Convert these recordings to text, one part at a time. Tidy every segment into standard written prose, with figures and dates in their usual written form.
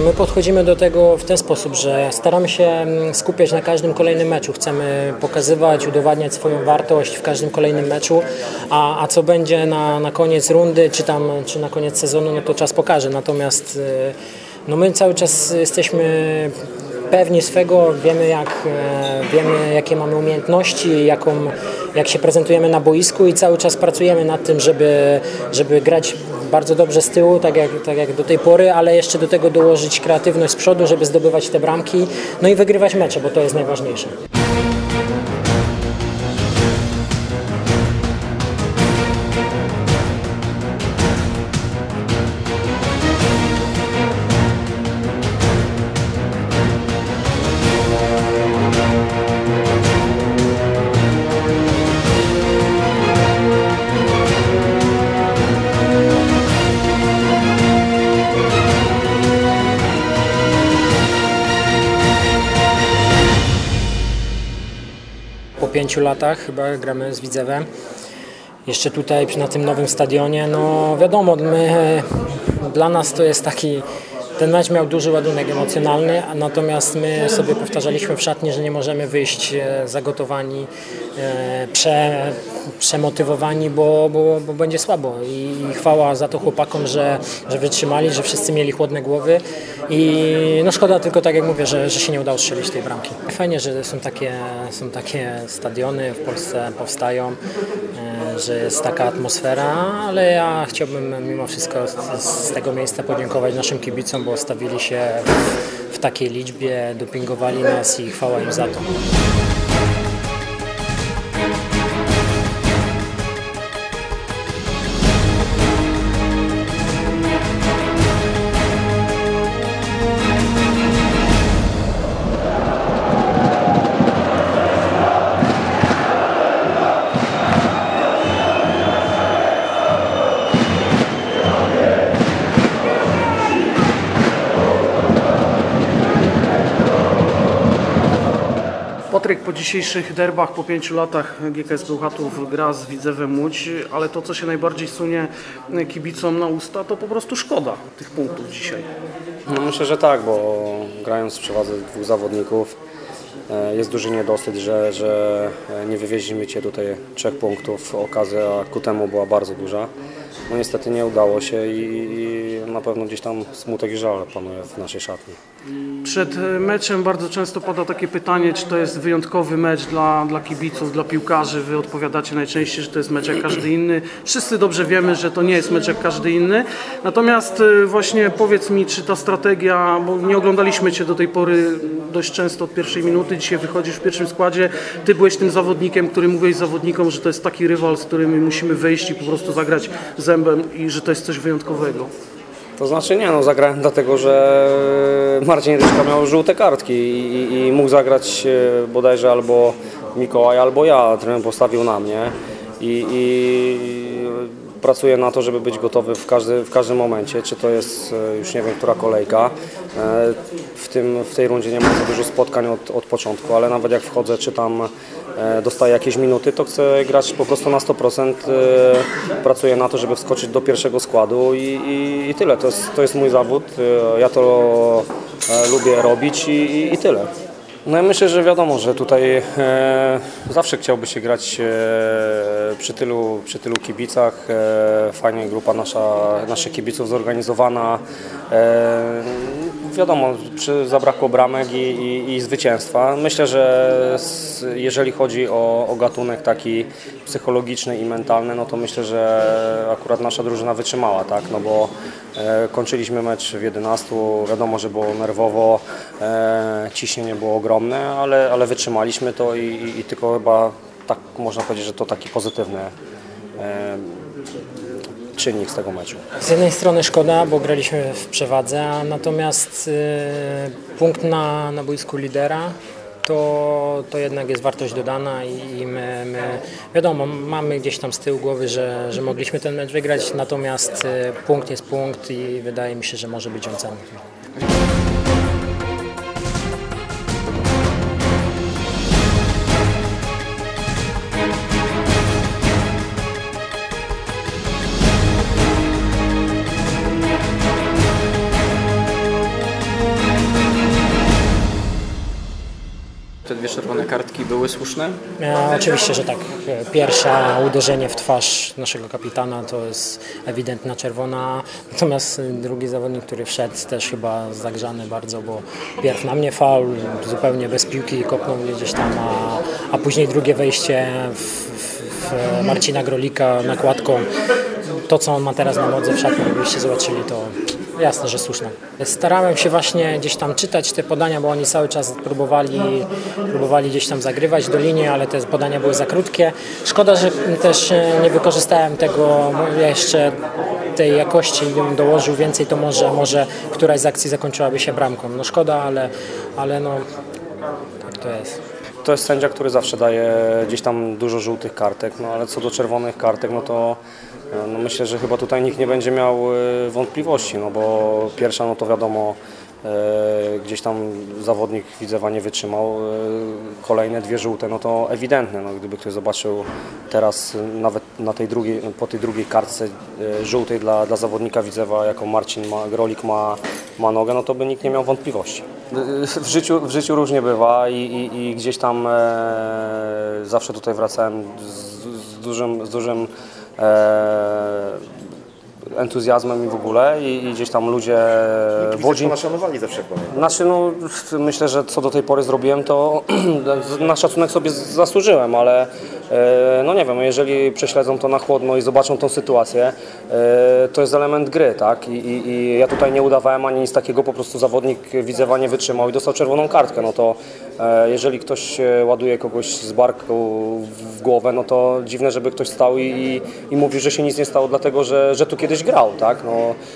My podchodzimy do tego w ten sposób, że staramy się skupiać na każdym kolejnym meczu. Chcemy pokazywać, udowadniać swoją wartość w każdym kolejnym meczu, a co będzie na koniec rundy, czy na koniec sezonu, no to czas pokaże. Natomiast no my cały czas jesteśmy pewni swego, wiemy jakie mamy umiejętności, jak się prezentujemy na boisku i cały czas pracujemy nad tym, żeby grać bardzo dobrze z tyłu, tak jak do tej pory, ale jeszcze do tego dołożyć kreatywność z przodu, żeby zdobywać te bramki, no i wygrywać mecze, bo to jest najważniejsze. Po 5 latach chyba gramy z Widzewem. Jeszcze tutaj na tym nowym stadionie, no wiadomo, dla nas to jest taki, ten mecz miał duży ładunek emocjonalny, natomiast my sobie powtarzaliśmy w szatni, że nie możemy wyjść zagotowani, przemotywowani, bo będzie słabo i chwała za to chłopakom, że wytrzymali, że wszyscy mieli chłodne głowy i no szkoda tylko, tak jak mówię, że się nie udało strzelić tej bramki. Fajnie, że są takie stadiony w Polsce powstają, że jest taka atmosfera, ale ja chciałbym mimo wszystko z tego miejsca podziękować naszym kibicom, bo stawili się w takiej liczbie, dopingowali nas i chwała im za to. Patryk, po dzisiejszych derbach, po 5 latach GKS Bełchatów gra z Widzewem Łódź, ale to, co się najbardziej sunie kibicom na usta, to po prostu szkoda tych punktów dzisiaj. No myślę, że tak, bo grając w przewadze 2 zawodników jest duży niedosyt, że nie wywieźliśmy Cię tutaj 3 punktów. Okazja ku temu była bardzo duża. No niestety nie udało się i na pewno gdzieś tam smutek i żal panuje w naszej szatni. Przed meczem bardzo często pada takie pytanie, czy to jest wyjątkowy mecz dla kibiców, dla piłkarzy. Wy odpowiadacie najczęściej, że to jest mecz jak każdy inny. Wszyscy dobrze wiemy, że to nie jest mecz jak każdy inny. Natomiast właśnie powiedz mi, czy ta strategia, bo nie oglądaliśmy Cię do tej pory dość często od pierwszej minuty, dzisiaj wychodzisz w pierwszym składzie. Ty byłeś tym zawodnikiem, który mówiłeś zawodnikom, że to jest taki rywal, z którym musimy wyjść i po prostu zagrać zębem i że to jest coś wyjątkowego. To znaczy nie, no zagrałem dlatego, że Marcin Ryszka miał żółte kartki i mógł zagrać bodajże albo Mikołaj, albo ja. Trener postawił na mnie i pracuję na to, żeby być gotowy w każdym momencie, czy to jest już nie wiem, która kolejka. W tej rundzie nie ma za dużo spotkań od początku, ale nawet jak wchodzę, czy tam dostaję jakieś minuty, to chcę grać po prostu na 100%. Pracuję na to, żeby wskoczyć do pierwszego składu i tyle. To jest mój zawód, ja to lubię robić i tyle. No ja myślę, że wiadomo, że tutaj zawsze chciałby się grać przy tylu kibicach. Fajnie grupa naszych kibiców zorganizowana. Wiadomo, zabrakło bramek i zwycięstwa. Myślę, że jeżeli chodzi o gatunek taki psychologiczny i mentalny, no to myślę, że akurat nasza drużyna wytrzymała, tak? No bo kończyliśmy mecz w 11, wiadomo, że było nerwowo, ciśnienie było ogromne, ale wytrzymaliśmy to i tylko chyba tak można powiedzieć, że to taki pozytywny czynnik z tego meczu. Z jednej strony szkoda, bo graliśmy w przewadze, natomiast punkt na boisku lidera to jednak jest wartość dodana i my wiadomo, mamy gdzieś tam z tyłu głowy, że mogliśmy ten mecz wygrać, natomiast punkt jest punkt i wydaje mi się, że może być on cenny. były słuszne? Oczywiście, że tak. Pierwsze uderzenie w twarz naszego kapitana to jest ewidentna czerwona, natomiast drugi zawodnik, który wszedł, też chyba zagrzany bardzo, bo pierw na mnie faul, zupełnie bez piłki kopnął mnie gdzieś tam, a później drugie wejście w Marcina Grolika nakładką. To, co on ma teraz na nodze w szatni, gdybyście zobaczyli, to jasne, że słuszne. Starałem się właśnie gdzieś tam czytać te podania, bo oni cały czas próbowali gdzieś tam zagrywać do linii, ale te podania były za krótkie. Szkoda, że też nie wykorzystałem tego jeszcze tej jakości i bym dołożył więcej, to może któraś z akcji zakończyłaby się bramką. No szkoda, ale no tak to jest. To jest sędzia, który zawsze daje gdzieś tam dużo żółtych kartek, no ale co do czerwonych kartek, no to no myślę, że chyba tutaj nikt nie będzie miał wątpliwości, no bo pierwsza, no to wiadomo, gdzieś tam zawodnik Widzewa nie wytrzymał, kolejne dwie żółte, no to ewidentne, no gdyby ktoś zobaczył teraz nawet na tej po tej drugiej kartce żółtej dla zawodnika Widzewa, jaką Grolik ma nogę, no to by nikt nie miał wątpliwości. W życiu różnie bywa i gdzieś tam zawsze tutaj wracałem z dużym entuzjazmem i w ogóle i gdzieś tam ludzie w Łodzi szanowali zawsze. Znaczy, no, myślę, że co do tej pory zrobiłem, to na szacunek sobie zasłużyłem, ale no nie wiem, jeżeli prześledzą to na chłodno i zobaczą tą sytuację, to jest element gry, tak? I ja tutaj nie udawałem ani nic takiego, po prostu zawodnik Widzewa nie wytrzymał i dostał czerwoną kartkę, no to jeżeli ktoś ładuje kogoś z barku w głowę, no to dziwne, żeby ktoś stał i mówił, że się nic nie stało, dlatego że tu kiedyś grał, tak? No,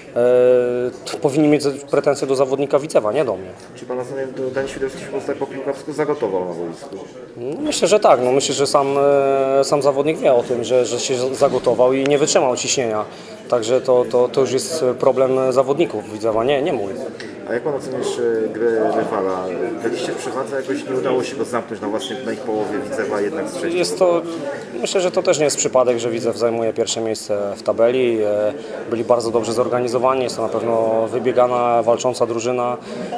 powinni mieć pretensje do zawodnika Widzewa, nie do mnie. Czy Pana zdaniem Daniel Świderski się tak po piłkarsku zagotował na boisku? No, myślę, że tak. No, myślę, że sam zawodnik wie o tym, że się zagotował i nie wytrzymał ciśnienia. Także to już jest problem zawodników Widzewa, nie mój. A jak Pan ocenisz grę rywala? Byliście w przewadze, jakoś nie udało się go zamknąć na ich połowie Widzewa, jednak strzelić? Myślę, że to też nie jest przypadek, że Widzew zajmuje pierwsze miejsce w tabeli. Byli bardzo dobrze zorganizowani, jest to na pewno wybiegana, walcząca drużyna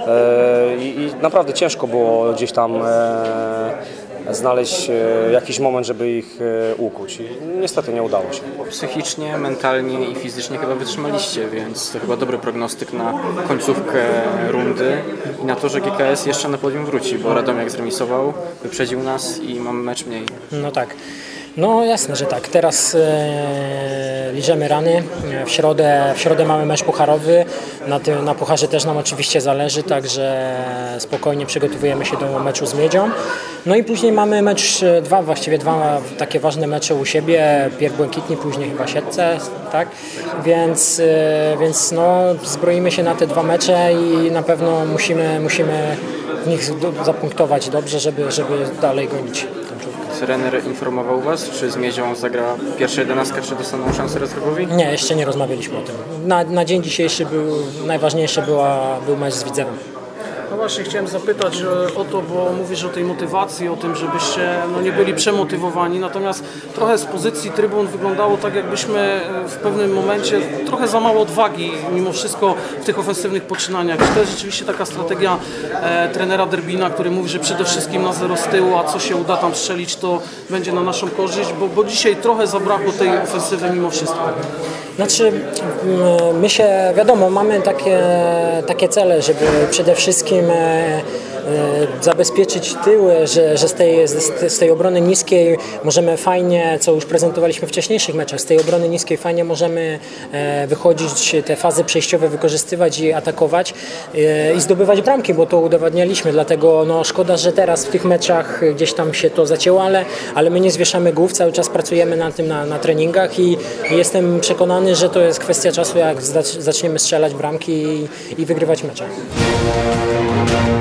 i naprawdę ciężko było gdzieś tam znaleźć jakiś moment, żeby ich ukuć. I niestety nie udało się. Psychicznie, mentalnie i fizycznie chyba wytrzymaliście, więc to chyba dobry prognostyk na końcówkę rundy i na to, że GKS jeszcze na podium wróci, bo Radomiak zremisował, wyprzedził nas i mamy mecz mniej. No tak. No jasne, że tak. Teraz liżemy rany. W środę mamy mecz pucharowy. Na pucharze też nam oczywiście zależy, także spokojnie przygotowujemy się do meczu z Miedzią. No i później mamy mecz, właściwie dwa takie ważne mecze u siebie. Pierw Błękitni, później chyba Siedlce, tak? Więc no, zbroimy się na te dwa mecze i na pewno musimy w nich zapunktować dobrze, żeby dalej gonić. Trener informował Was, czy z Miedzią zagra pierwsza 11, czy dostaną szansę rezerwowi? Nie, jeszcze nie rozmawialiśmy o tym. Na dzień dzisiejszy najważniejszy był mecz z Widzewem. No właśnie chciałem zapytać o to, bo mówisz o tej motywacji, o tym, żebyście nie byli przemotywowani, natomiast trochę z pozycji trybun wyglądało tak, jakbyśmy w pewnym momencie trochę za mało odwagi mimo wszystko w tych ofensywnych poczynaniach. Czy to jest rzeczywiście taka strategia trenera Derbina, który mówi, że przede wszystkim na 0 z tyłu, a co się uda tam strzelić, to będzie na naszą korzyść, bo dzisiaj trochę zabrakło tej ofensywy mimo wszystko. Znaczy, my się, wiadomo, mamy takie cele, żeby przede wszystkim zabezpieczyć tyły, że z tej obrony niskiej możemy fajnie, co już prezentowaliśmy w wcześniejszych meczach, z tej obrony niskiej fajnie możemy wychodzić, te fazy przejściowe wykorzystywać i atakować i zdobywać bramki, bo to udowadnialiśmy, dlatego no, szkoda, że teraz w tych meczach gdzieś tam się to zacięło, ale my nie zwieszamy głów, cały czas pracujemy nad tym na treningach i jestem przekonany, że to jest kwestia czasu, jak zaczniemy strzelać bramki i wygrywać mecze.